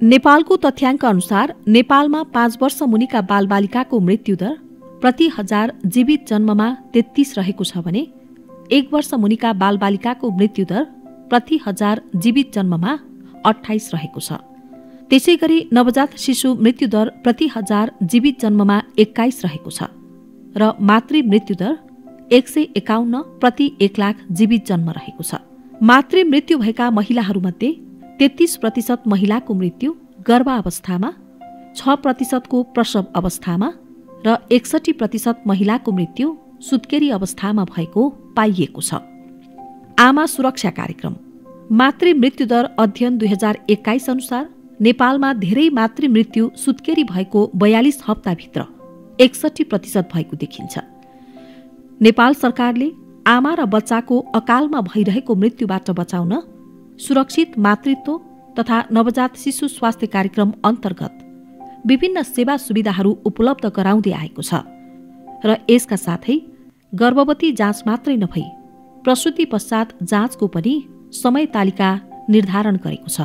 नेपालको तथ्याङ्क अनुसार नेपालमा 5 वर्ष मुनिका बालबालिकाको मृत्युदर प्रति 1000 जीवित जन्ममा 33 रहेको छ भने 1 वर्ष मुनिका बालबालिकाको मृत्युदर प्रति 1000 जीवित जन्ममा 28 रहेको छ। त्यसैगरी नवजात शिशु मृत्युदर प्रति 1000 जीवित जन्ममा 21 रहेको छ र मातृ मृत्युदर 151 प्रति 1 लाख जीवित जन्म रहेको छ। मातृ मृत्यु भएका महिलाहरूमध्ये 33% महिलाको मृत्यु गर्भावस्थामा, 6% को प्रसव अवस्थामा र 61% महिलाको मृत्यु सुत्केरी अवस्थामा भएको पाइएको छ। आमा सुरक्षा कार्यक्रम मातृ मृत्युदर अध्ययन 2021 अनुसार नेपालमा धेरै मातृ मृत्यु सुत्केरी भएको 42 हप्ताभित्र 61% भएको देखिन्छ। नेपाल सरकारले आमा र बच्चाको अकालमा भइरहेको मृत्युबाट बचाउन सुरक्षित मातृत्व तथा नवजात शिशु स्वास्थ्य कार्यक्रम अन्तर्गत विभिन्न सेवा सुविधाहरू उपलब्ध गराउँदै आएको छ र यसका साथै गर्भवती जाँच मात्रै नभई प्रसुति पश्चात जाँचको पनि समय तालिका निर्धारण गरेको छ।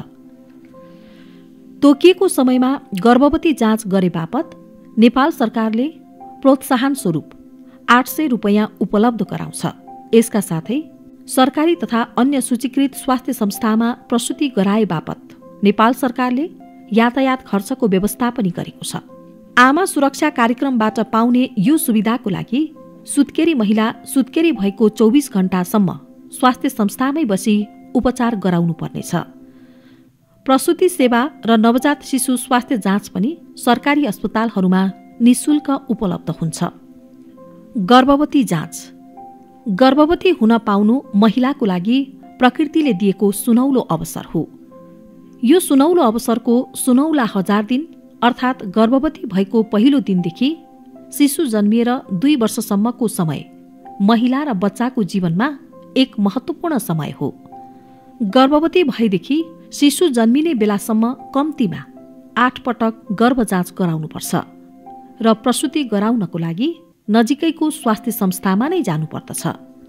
तोकिएको समयमा गर्भवती जाँच गरे बापत नेपाल सरकारले प्रोत्साहन स्वरूप 800 रुपैयाँ उपलब्ध गराउँछ। यसका साथै सरकारी तथा अन्य सूचीकृत स्वास्थ्य संस्थामा प्रसुति गराए बापत नेपाल सरकारले यातायात खर्चको व्यवस्था पनि गरेको छ। आमा सुरक्षा कार्यक्रमबाट पाउने यो सुविधाको लागि सुत्केरी महिला सुत्केरी भएको 24 घण्टासम्म स्वास्थ्य संस्थामै बसी उपचार गराउनु पर्नेछ। प्रसुति सेवा र नवजात शिशु स्वास्थ्य जाँच पनि सरकारी अस्पतालहरूमा निशुल्क उपलब्ध हुन्छ। गर्भवती जाँच गर्भवती हुन पाउनु महिलाको लागि प्रकृतिले दिएको सुनौलो अवसर हो। यो सुनौलो अवसरको सुनौला 1000 दिन अर्थात् गर्भवती भएको पहिलो दिनदेखि शिशु जन्मिएर 2 वर्षसम्मको समय महिला र बच्चाको जीवनमा एक महत्त्वपूर्ण समय हो। गर्भवती भएदेखि शिशु जन्मिने बेलासम्म कम्तीमा 8 पटक गर्भ जाँच गराउनुपर्छ र प्रसुति गराउनको लागि नजिकैको स्वास्थ्य संस्थामा नै जानुपर्दछ।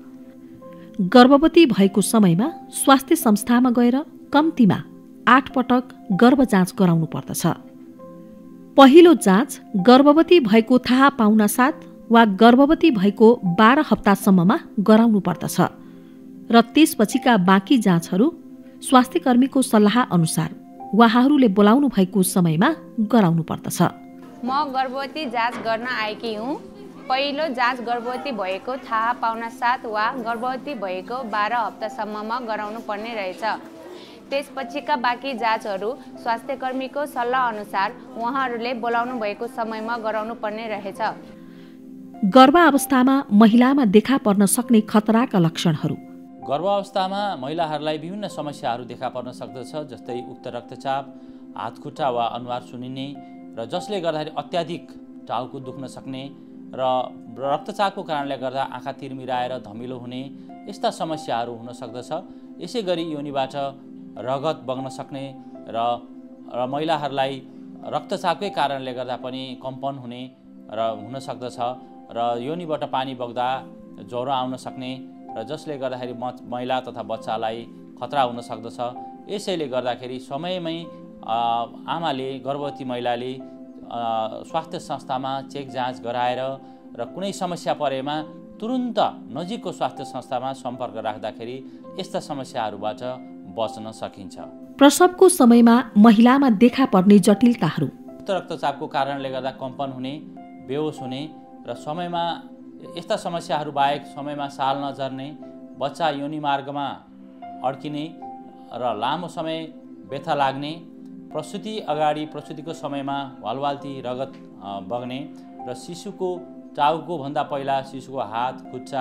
गर्भवती भएको समयमा स्वास्थ्य संस्थामा गएर कम्तीमा 8 पटक गर्भ जाँच गराउनु पर्दछ। पहिलो जाँच गर्भवती भएको थाहा पाउनासाथ वा गर्भवती भएको 12 हप्तासम्ममा गराउनु पर्दछ र त्यसपछिका बाँकी जाँचहरू स्वास्थ्यकर्मीको सल्लाह अनुसार उहाँहरूले बोलाउनु भएको समयमा गराउनु पर्दछ। म गर्भवती जाँच गर्न आएकी हुँ। पहिलो जाँच गर्भवती भएको थाहा पाउन साथ वा गर्भवती भएको 12 हप्तासम्ममा गराउनु पर्ने रहेछ। त्यसपछिका बाँकी जाँचहरू स्वास्थ्यकर्मीको सल्लाह अनुसार उहाँहरूले बोलाउनु भएको समयमा गराउनु पर्ने रहेछ। गर्भावस्थामा महिलामा देखा पर्न सक्ने खतराका लक्षणहरू गर्भावस्थामा महिलाहरूलाई विभिन्न समस्याहरू देखा पर्न सक्दछ, जस्तै उक्त रक्तचाप, हातखुट्टा वा अनुहार सुनिने र जसले गर्दाखेरि अत्याधिक टाउको दुख्न सक्ने र रक्तचापको कारणले गर्दा आँखा तिरमिराएर धमिलो हुने यस्ता समस्याहरू हुन सक्दछ। यसै गरी योनिबाट रगत बग्न सक्ने र महिलाहरूलाई रक्तचापकै कारणले गर्दा पनि कम्पन हुने र हुन सक्दछ र योनिबाट पानी बग्दा ज्वरो आउन सक्ने र जसले गर्दाखेरि महिला तथा बच्चालाई खतरा हुन सक्दछ। यसैले गर्दाखेरि समयमै आमाले गर्भवती महिलाले स्वास्थ्य संस्थामा चेक जाँच गराएर र कुनै समस्या परेमा तुरुन्त नजिकको स्वास्थ्य संस्थामा सम्पर्क राख्दाखेरि यस्ता समस्याहरूबाट बच्न सकिन्छ। प्रसवको समयमा महिलामा देखा पर्ने जटिलताहरू उच्च रक्तचापको कारणले गर्दा कम्पन हुने, बेहोस हुने र समयमा यस्ता समस्याहरू बाहेक समयमा साल नझर्ने, बच्चा योनि मार्गमा अड्किने र लामो समय व्यथा लाग्ने, प्रसुति अगाडि प्रसुतिको समयमा वालवाल्ती रगत बग्ने र शिशुको टाउको भन्दा पहिला शिशुको हात, खुट्टा,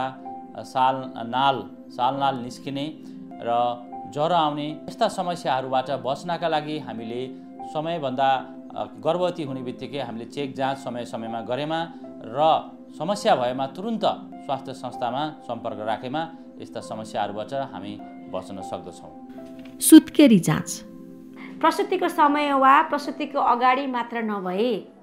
सालनाल निस्किने र ज्वरो आउने यस्ता समस्याहरूबाट बच्नका लागि हामीले समयभन्दा गर्भवती हुने बित्तिकै हामीले चेक जाँच समयमा गरेमा र समस्या भएमा तुरुन्त स्वास्थ्य संस्थामा सम्पर्क राखेमा यस्ता समस्याहरूबाट हामी बच्न सक्दछौँ। सुत्केरी जाँच प्रसुतिको समय वा प्रसुतिको अगाडि मात्र नभए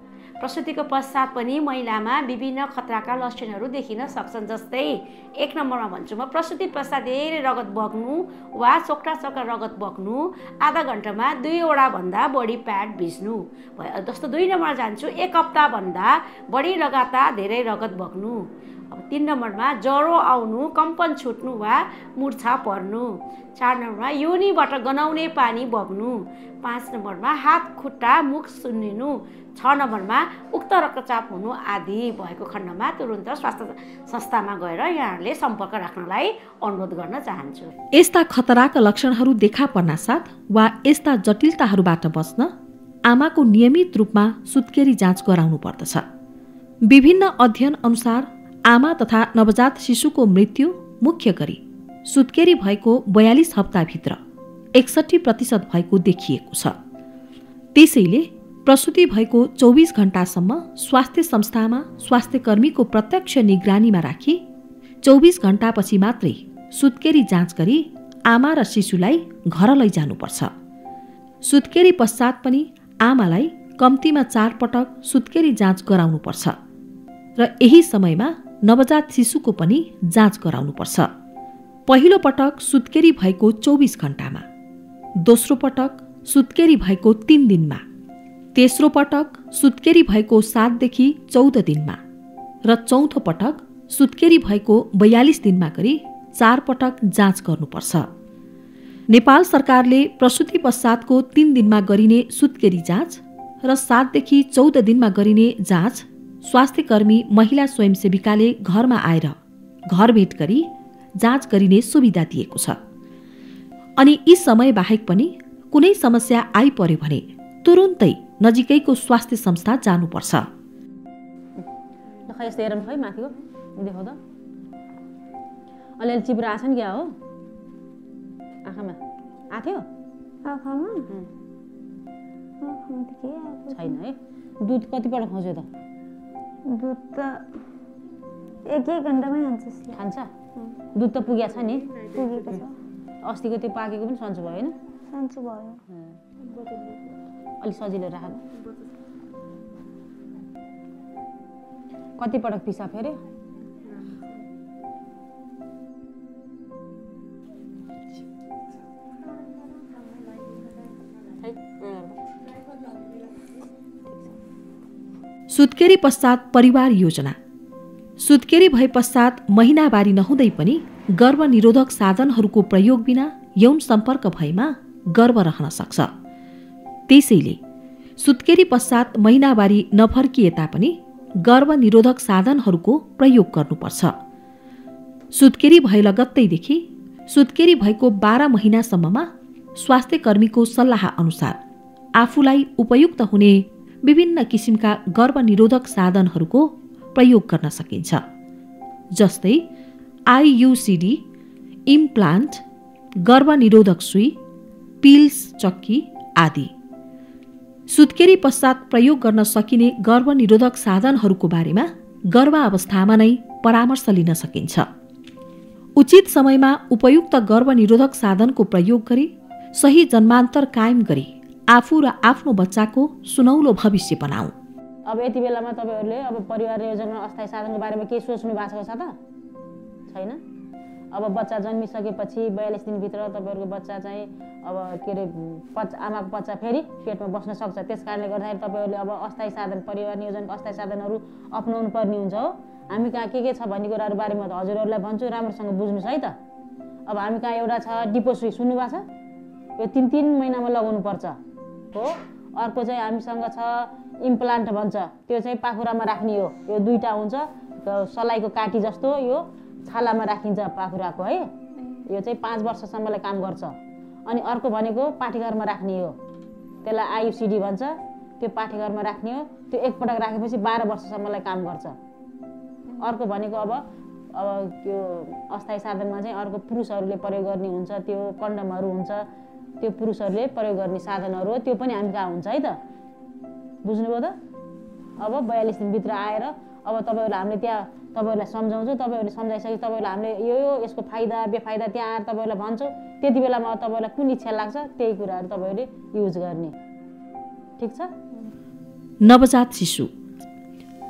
प्रसुतिको पश्चात पनि महिलामा विभिन्न खतराका लक्षणहरू देखिन सक्छन्। जस्तै 1 नम्बरमा भन्छु म, प्रसुति पश्चात धेरै रगत बग्नु वा चोक्टा रगत बग्नु, आधा घन्टामा 2 वटा भन्दा बढी प्याड भिज्नु। जस्तो 2 नम्बरमा जान्छु, 1 हप्ताभन्दा बढी लगातार धेरै रगत बग्नु। अब 3 नम्बरमा ज्वरो आउनु, कम्पन छुट्नु वा मुर्छा पर्नु। 4 नम्बरमा योनिबाट गनाउने पानी बग्नु। 5 नम्बरमा हात खुट्टा मुख सुन्निनु। 6 नम्बरमा उक्त रक्तचाप हुनु आदि भएको खण्डमा तुरुन्त स्वास्थ्य संस्थामा गएर यहाँहरूले सम्पर्क राख्नलाई अनुरोध गर्न चाहन्छु। यस्ता खतराका लक्षणहरू देखा पर्नासाथ वा यस्ता जटिलताहरूबाट बच्न आमाको नियमित रूपमा सुत्केरी जाँच गराउनु पर्दछ। विभिन्न अध्ययन अनुसार आमा तथा नवजात शिशुको मृत्यु मुख्य गरी सुत्केरी भएको 42 हप्ताभित्र 61% भएको देखिएको छ। त्यसैले प्रसुति भएको 24 घण्टासम्म स्वास्थ्य संस्थामा स्वास्थ्य कर्मीको प्रत्यक्ष निगरानीमा राखी 24 घण्टापछि मात्रै सुत्केरी जाँच गरी आमा र शिशुलाई घर लैजानुपर्छ। सुत्केरी पश्चात पनि आमालाई कम्तीमा 4 पटक सुत्केरी जाँच गराउनुपर्छ र यही समयमा नवजात शिशुको पनि जाँच गराउनुपर्छ। पहिलो पटक सुत्केरी भएको 24 घण्टामा, दोस्रो पटक सुत्केरी भएको 3 दिनमा, तेस्रो पटक सुत्केरी भएको 7 देखि 14 दिनमा र चौथो पटक सुत्केरी भएको 42 दिनमा गरी 4 पटक जाँच गर्नुपर्छ। नेपाल सरकारले प्रसुति पश्चातको 3 दिनमा गरिने सुत्केरी जाँच र 7 देखि 14 दिनमा गरिने जाँच स्वास्थ्यकर्मी महिला स्वयंसेविकाले घरमा आएर घर भेट गरी जाँच गरिने सुविधा दिएको छ। अनि यी समय बाहेक पनि कुनै समस्या आइपर्यो भने तुरुन्तै नजिकैको स्वास्थ्य संस्था जानुपर्छ। अलिअलि चिप्रो आछ नि क्या हो आँखामा आथ्यो छैन है। दुध कतिपल्ट खुवाउँछु त? दुध त 1 घण्टामै खान्छ। दुध त पुगेको छ नि? पुगेको छ। अस्तिको त्यो पाकेको पनि सन्चो भयो होइन? सन्चो भयो। अलि सजिलो राख्नु। कति पटक पिसाब फेर्यो? सुत्केरी पश्चात परिवार योजना। सुत्केरी भए पश्चात महिनावारी नहुँदै पनि गर्भनिरोधक साधनहरूको प्रयोग बिना यौन सम्पर्क भएमा गर्भ रहन सक्छ। त्यसैले सुत्केरी पश्चात महिनावारी नफर्किए तापनि गर्भनिरोधक साधनहरूको प्रयोग गर्नुपर्छ। सुत्केरी भए लगत्तैदेखि सुत्केरी भएको 12 महिनासम्ममा स्वास्थ्यकर्मीको सल्लाह अनुसार आफूलाई उपयुक्त हुने विभिन्न किसिमका गर्भनिरोधक साधनहरूको प्रयोग गर्न सकिन्छ। जस्तै IUCD, इम्प्लान्ट, गर्भनिरोधक सुई, पिल्स चक्की आदि। सुत्केरी पश्चात प्रयोग गर्न सकिने गर्भनिरोधक साधनहरूको बारेमा गर्भावस्थामा नै परामर्श लिन सकिन्छ। उचित समयमा उपयुक्त गर्भनिरोधक साधनको प्रयोग गरी सही जन्मान्तर कायम गरी आफू र आफ्नो बच्चाको सुनौलो भविष्य बनाऊ। अब यति बेलामा तपाईहरुले अब परिवार नियोजन अस्थायी साधनको बारेमा के सोच्नु भएको छ त? छैन। अब बच्चा जन्मिसकेपछि 42 दिनभित्र तपाईहरुको बच्चा चाहिँ अब के रे आमाको बच्चा फेरि पेटमा बस्न सक्छ। त्यसकारणले गर्दाखेरि तपाईहरुले अब अस्थायी साधन परिवार नियोजनको अस्थायी साधनहरू अपनाउनु पर्ने हुन्छ हो। हामी कहाँ के छ भन्ने कुराहरु बारेमा त हजुरहरुलाई भन्छु, राम्रोसँग बुझ्नुस् है त। अब हामी कहाँ एउटा छ डिपो सुई, सुन्नु भएको छ? यो 3 महिनामा लगाउनु पर्छ हो। अर्को चाहिँ हामीसँग छ इम्प्लान्ट भन्छ, त्यो चाहिँ पाखुरामा राख्ने हो। यो 2टा हुन्छ, सलाइको काटी जस्तो यो छालामा राखिन्छ पाखुराको है। यो चाहिँ 5 वर्षसम्मलाई काम गर्छ। अनि अर्को भनेको पाठेघरमा राख्ने हो, त्यसलाई IUCD भन्छ, त्यो पाठेघरमा राख्ने हो। त्यो एकपटक राखेपछि 12 वर्षसम्मलाई काम गर्छ। अर्को भनेको अब त्यो अस्थायी साधनमा चाहिँ अर्को पुरुषहरूले प्रयोग गर्ने हुन्छ, त्यो कन्डमहरू हुन्छ, त्यो पुरुषहरूले प्रयोग गर्ने साधनहरू हो। त्यो पनि हामी कहाँ हुन्छ है त। बुझ्नुभयो त? अब 42 दिनभित्र आएर अब तपाईहरुले हामीले त्यहाँ तपाईहरुलाई सम्झाउँछौँ, तपाईहरुले सम्झाइसके तपाईहरुले हामीले यो यसको फाइदा बेफाइदा त्यहाँ आएर तपाईहरुलाई भन्छौँ। त्यति बेलामा तपाईहरुलाई कुन इच्छा लाग्छ त्यही कुराहरू तपाईहरुले युज गर्ने। ठीक छ? नवजात शिशु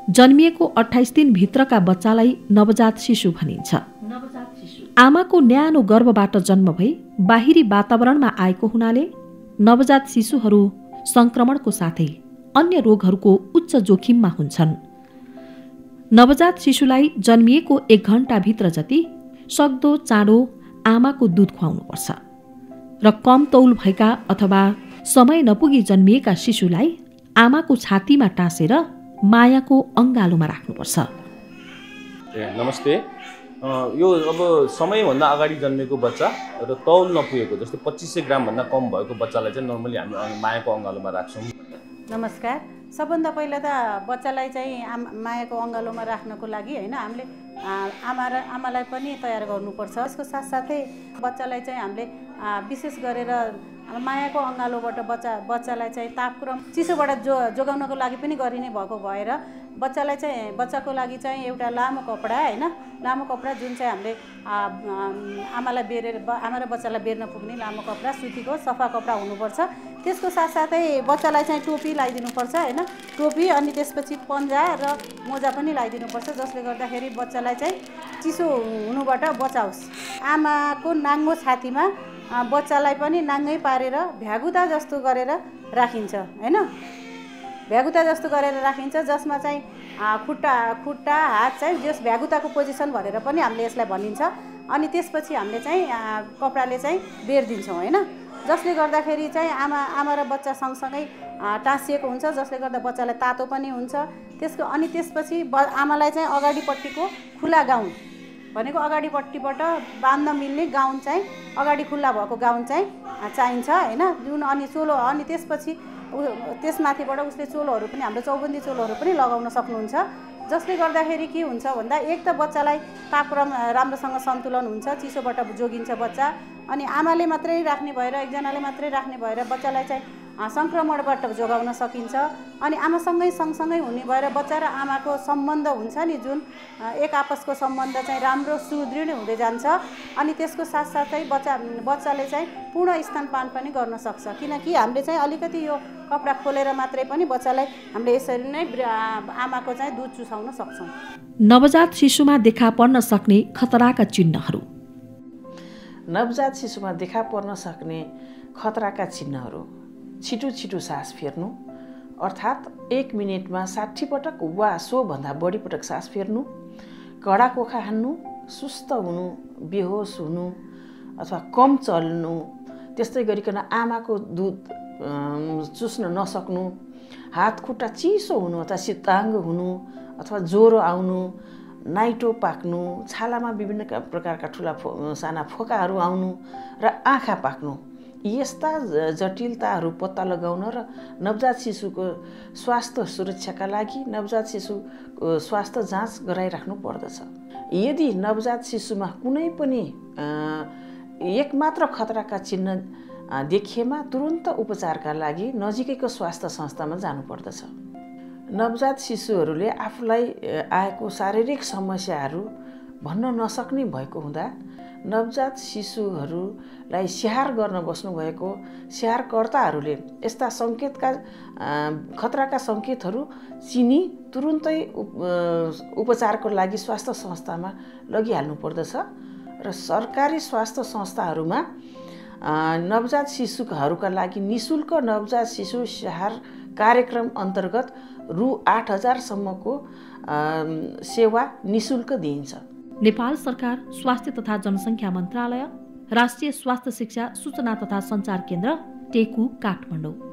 जन्मिएको 28 दिनभित्रका बच्चालाई नवजात शिशु भनिन्छ। आमाको न्यानो गर्भबाट जन्म भई बाहिरी वातावरणमा आएको हुनाले नवजात शिशुहरू संक्रमणको साथै अन्य रोगहरूको उच्च जोखिममा हुन्छन्। नवजात शिशुलाई जन्मिएको 1 घण्टाभित्र जति सक्दो चाँडो आमाको दुध खुवाउनुपर्छ र कम तौल भएका अथवा समय नपुगी जन्मिएका शिशुलाई आमाको छातीमा टाँसेर मायाको अङ्गालोमा राख्नुपर्छ। नमस्ते। यो अब समयभन्दा अगाडि जन्मेको बच्चा र तौल नपुगेको जस्तै 2500 ग्रामभन्दा कम भएको बच्चालाई चाहिँ नर्मली हामी मायाको अङ्गालोमा राख्छौँ। नमस्कार। सबभन्दा पहिला त बच्चालाई चाहिँ मायाको अङ्गालोमा राख्नको लागि होइन हामीले आमालाई पनि तयार गर्नुपर्छ। यसको साथसाथै बच्चालाई चाहिँ हामीले विशेष गरेर मायाको अङ्गालोबाट बच्चालाई चाहिँ तापक्रम चिसोबाट जोगाउनको लागि पनि गरिने भएको भएर बच्चाको लागि चाहिँ एउटा लामो कपडा होइन, लामो कपडा जुन चाहिँ हामीले आमा र बच्चालाई बेर्न पुग्ने लामो कपडा, सुतीको सफा कपडा हुनुपर्छ। त्यसको साथसाथै बच्चालाई चाहिँ टोपी लगाइदिनुपर्छ होइन, टोपी अनि त्यसपछि पन्जा र मोजा पनि लगाइदिनुपर्छ, जसले गर्दाखेरि बच्चालाई चाहिँ चिसो हुनुबाट बचाओस्। आमाको नाङ्गो छातीमा बच्चालाई पनि नाङ्गै पारेर भ्यागुता जस्तो गरेर राखिन्छ होइन, भ्यागुता जस्तो गरेर राखिन्छ, जसमा चाहिँ खुट्टा हात चाहिँ जस भ्यागुताको पोजिसन भनेर पनि हामीले यसलाई भनिन्छ। अनि त्यसपछि हामीले चाहिँ कपडाले चाहिँ बेर्दिन्छौँ होइन, जसले गर्दाखेरि चाहिँ आमा र बच्चा सँगसँगै टाँसिएको हुन्छ, जसले गर्दा बच्चालाई तातो पनि हुन्छ। अनि त्यसपछि आमालाई चाहिँ अगाडिपट्टिको खुला गाउन भनेको अगाडिपट्टिबाट बाँध्न मिल्ने गाउन चाहिँ अगाडि खुल्ला भएको गाउन चाहिँ चाहिन्छ होइन, जुन अनि चोलो अनि त्यसपछि त्यसमाथिबाट उसले चोलोहरू पनि हाम्रो चौबन्दी चोलोहरू पनि लगाउन सक्नुहुन्छ, जसले गर्दाखेरि के हुन्छ भन्दा एक त बच्चालाई तापक्रम राम्रोसँग सन्तुलन हुन्छ, चिसोबाट जोगिन्छ बच्चा। अनि आमाले मात्रै राख्ने भएर एकजनाले मात्रै राख्ने भएर बच्चालाई चाहिँ सङ्क्रमणबाट जोगाउन सकिन्छ। अनि सँगसँगै हुने भएर बच्चा र आमाको सम्बन्ध हुन्छ नि, जुन एक आपसको सम्बन्ध चाहिँ राम्रो सुदृढ हुँदै जान्छ। अनि त्यसको साथसाथै बच्चाले चाहिँ पूर्ण स्तनपान पनि गर्न सक्छ, किनकि हामीले चाहिँ अलिकति यो कपडा खोलेर मात्रै पनि बच्चालाई हामीले यसरी नै आमाको चाहिँ दुध चुसाउन सक्छौँ। नवजात शिशुमा देखा पर्न सक्ने खतराका चिन्हहरू। नवजात शिशुमा देखा पर्न सक्ने खतराका चिन्हहरू: छिटो सास फेर्नु, अर्थात् 1 मिनेटमा 60 पटक वा सोभन्दा बढी पटक सास फेर्नु, कडा कोखा हान्नु, सुस्त हुनु, बेहोस हुनु अथवा कम चल्नु, त्यस्तै गरिकन आमाको दुध चुस्न नसक्नु, हात खुट्टा चिसो हुनु अथवा शीताङ्ग हुनु अथवा ज्वरो आउनु, नाइटो पाक्नु, छालामा विभिन्न प्रकारका ठुला साना फोकाहरू आउनु र आँखा पाक्नु, यस्ता जटिलताहरू पत्ता लगाउन र नवजात शिशुको स्वास्थ्य सुरक्षाका लागि नवजात शिशुको स्वास्थ्य जाँच गराइराख्नु पर्दछ। यदि नवजात शिशुमा कुनै पनि एकमात्र खतराका चिन्ह देखिएमा तुरुन्त उपचारका लागि नजिकैको स्वास्थ्य संस्थामा जानुपर्दछ। नवजात शिशुहरूले आफूलाई आएको शारीरिक समस्याहरू भन्न नसक्ने भएको हुँदा नवजात शिशुहरूलाई स्याहार गर्न बस्नुभएको स्याहारकर्ताहरूले यस्ता खतराका सङ्केतहरू चिनी तुरुन्तै उपचारको लागि स्वास्थ्य संस्थामा लगिहाल्नु पर्दछ र सरकारी स्वास्थ्य संस्थाहरूमा नवजात शिशुहरूका लागि निःशुल्क नवजात शिशु स्याहार कार्यक्रम अन्तर्गत रु 8000 सम्मको सेवा निःशुल्क दिइन्छ। नेपाल सरकार स्वास्थ्य तथा जनसङ्ख्या मन्त्रालय, राष्ट्रिय स्वास्थ्य शिक्षा सूचना तथा सञ्चार केन्द्र, टेकु, काठमाडौँ।